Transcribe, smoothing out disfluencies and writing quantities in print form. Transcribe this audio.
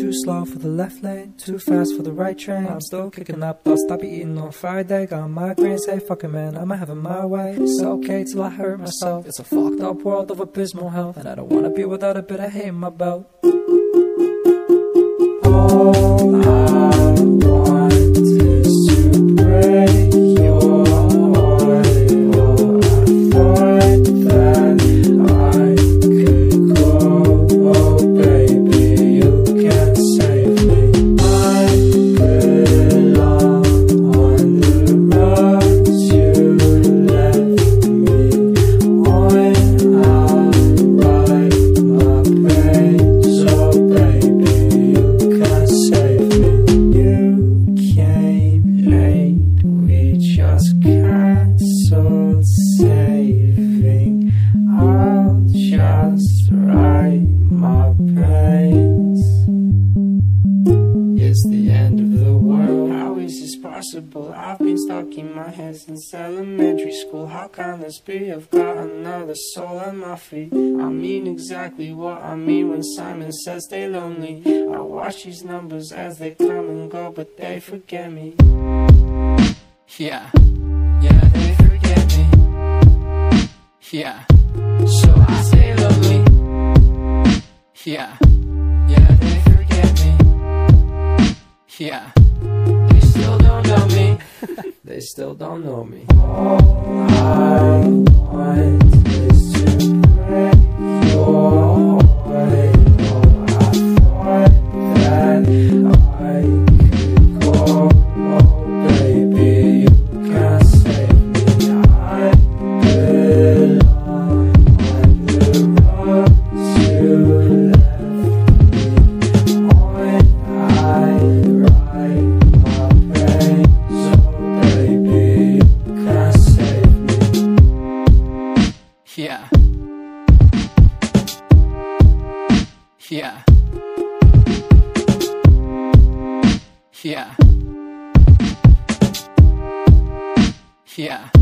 Too slow for the left lane, too fast for the right train. I'm still kicking up, I'll stop eating on Friday. Got migraines, hey fuck it man, I'ma have it my way. It's okay till I hurt myself. It's a fucked up world of abysmal health, and I don't wanna be without a bit of hate in my belt. All I want is to break your heart. All I thought that I could go. Oh baby, you can't save me. I belong on the roads you left me on. I'll write my praise. Oh baby, you can't save me. You came late, we just cancelled saving. I'll just write my praise. It's the end of the world. How is this possible? I've been stuck in my head since elementary school. How can this be? I've got another soul on my feet. I mean exactly what I mean when Simon says stay lonely. I watch these numbers as they come and go, but they forget me. Yeah, yeah, they forget me. Yeah, so I stay lonely. Yeah, yeah, they forget me. Yeah, they still don't know me. They still don't know me. All I want is to break your heart. Oh, I thought that I could go. Oh baby, you can't save me. I belong on the roads you left me on. I write my praise. Oh baby, you can't save me. Yeah. Yeah. Yeah. Yeah.